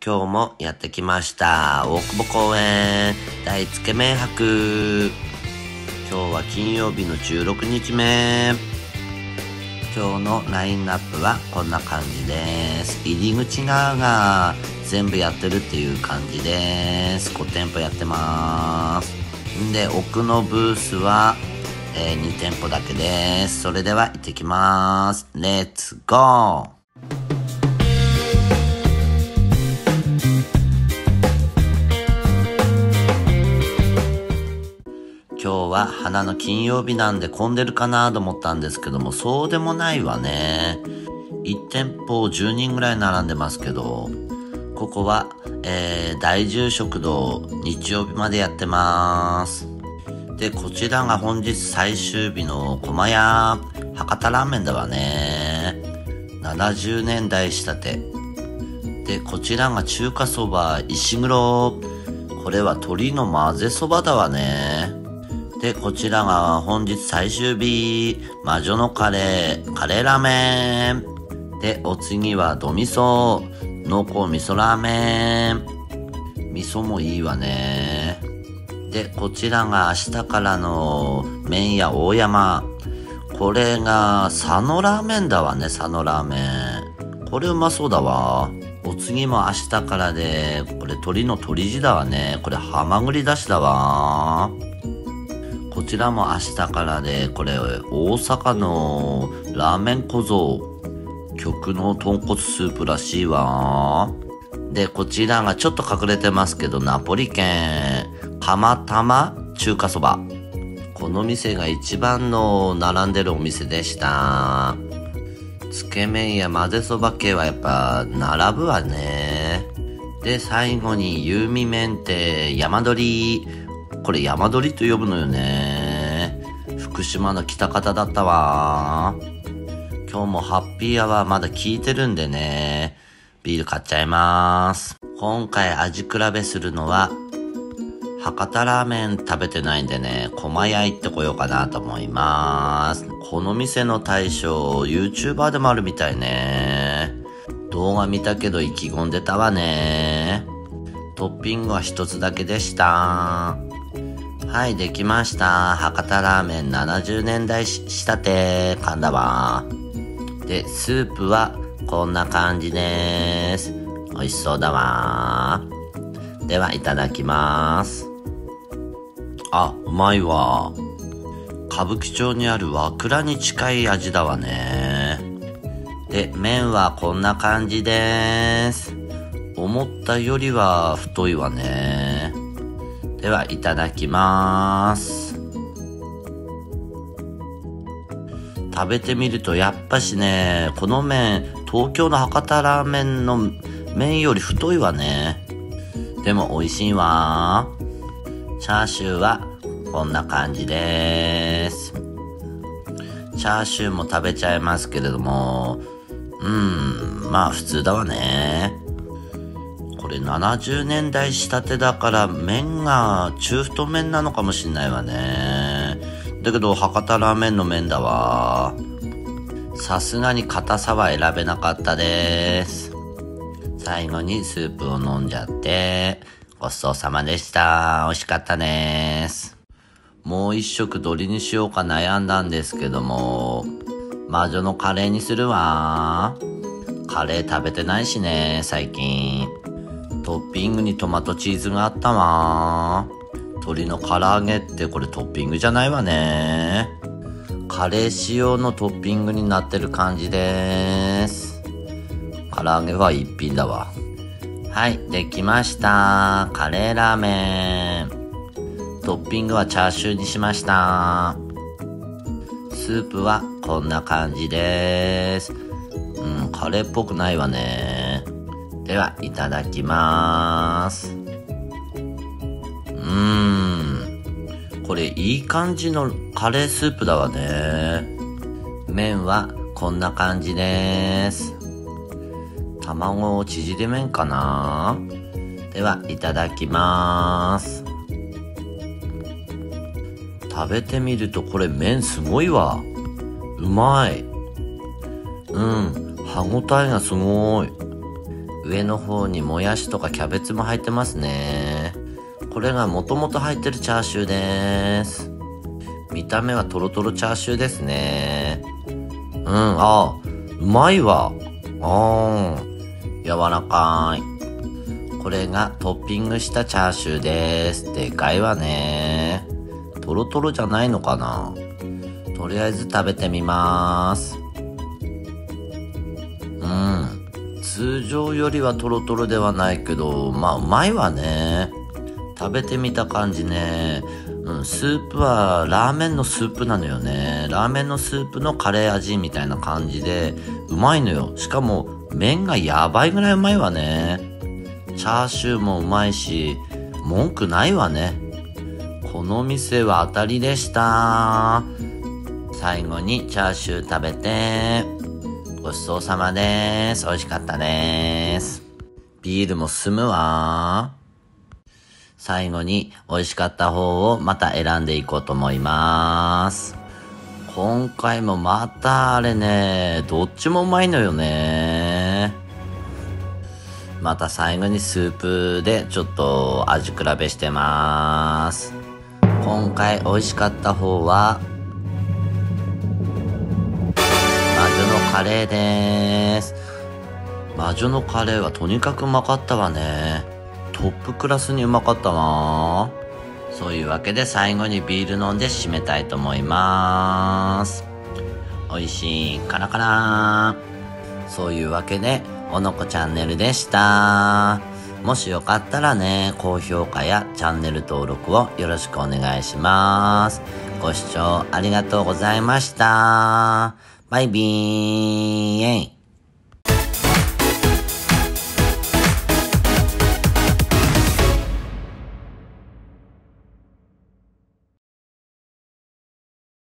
今日もやってきました大久保公園大つけ麺博。今日は金曜日の16日目。今日のラインナップはこんな感じです。入り口側が全部やってるっていう感じです。5店舗やってます。で、奥のブースは、2店舗だけです。それでは行ってきます。レッツゴー。今日は花の金曜日なんで混んでるかなと思ったんですけども、そうでもないわね。1店舗10人ぐらい並んでますけど、ここは、大住食堂日曜日までやってます。で、こちらが本日最終日の駒屋博多ラーメンだわね。70年代仕立て。で、こちらが中華そば石黒。これは鶏の混ぜそばだわね。で、こちらが本日最終日、魔女のカレーラーメン。で、お次はど味噌、濃厚味噌ラーメン。味噌もいいわね。で、こちらが明日からの麺屋大山。これが佐野ラーメンだわね、佐野ラーメン。これうまそうだわ。お次も明日からで、これ鶏の鶏地だわね。これハマグリだしだわ。こちらも明日からで、これ大阪のラーメン小僧。極の豚骨スープらしいわ。で、こちらがちょっと隠れてますけど、ナポリ県、釜玉中華そば。この店が一番の並んでるお店でした。つけ麺や混ぜそば系はやっぱ並ぶわね。で、最後にゆうみ麺って山鳥。これ山鳥と呼ぶのよね。福島の北方だったわ。今日もハッピーアワーまだ効いてるんでね。ビール買っちゃいます。今回味比べするのは、博多ラーメン食べてないんでね、駒屋行ってこようかなと思います。この店の大将、YouTuber でもあるみたいね。動画見たけど意気込んでたわね。トッピングは一つだけでした。はい、できました。博多ラーメン70年代仕立て、噛んだわ。で、スープはこんな感じです。美味しそうだわ。では、いただきます。あ、うまいわ。歌舞伎町にある和倉に近い味だわね。で、麺はこんな感じです。思ったよりは太いわね。では、いただきます。食べてみるとやっぱしね、この麺、東京の博多ラーメンの麺より太いわね。でも美味しいわ。チャーシューはこんな感じです。チャーシューも食べちゃいますけれども、まあ普通だわね。これ70年代仕立てだから麺が中太麺なのかもしんないわね。だけど博多ラーメンの麺だわ。さすがに硬さは選べなかったです。最後にスープを飲んじゃってごちそうさまでした。美味しかったです。もう一食どれにしようか悩んだんですけども、魔女のカレーにするわ。カレー食べてないしね、最近。トッピングにトマトチーズがあったわ。鶏の唐揚げってこれトッピングじゃないわね。カレー仕様のトッピングになってる感じです。唐揚げは一品だわ。はい、できました。カレーラーメン。トッピングはチャーシューにしました。スープはこんな感じです。カレーっぽくないわね。では、いただきます。これいい感じのカレースープだわね。麺はこんな感じです。卵縮れ麺かな。では、いただきます。食べてみるとこれ麺すごいわ。うまい。歯ごたえがすごい。 上の方にもやしとかキャベツも入ってますね。これがもともと入ってるチャーシューです。見た目はトロトロチャーシューですね。うまいわ。柔らかい。これがトッピングしたチャーシューです。でかいわね。トロトロじゃないのかな。とりあえず食べてみます。通常よりはトロトロではないけど、うまいわね。食べてみた感じね。スープはラーメンのスープなのよね。ラーメンのスープのカレー味みたいな感じで、うまいのよ。しかも、麺がやばいぐらいうまいわね。チャーシューもうまいし、文句ないわね。この店は当たりでした。最後にチャーシュー食べて、ごちそうさまです。美味しかったです。ビールも進むわ。最後に美味しかった方をまた選んでいこうと思います。今回もまたあれね、どっちもうまいのよね。また最後にスープでちょっと味比べしてます。今回美味しかった方は魔女のカレーです。魔女のカレーはとにかくうまかったわね。トップクラスにうまかったわ。そういうわけで最後にビール飲んで締めたいと思います。美味しいカラカラ。そういうわけでおのこチャンネルでした。もしよかったらね、高評価やチャンネル登録をよろしくお願いします。ご視聴ありがとうございました。バイビーン。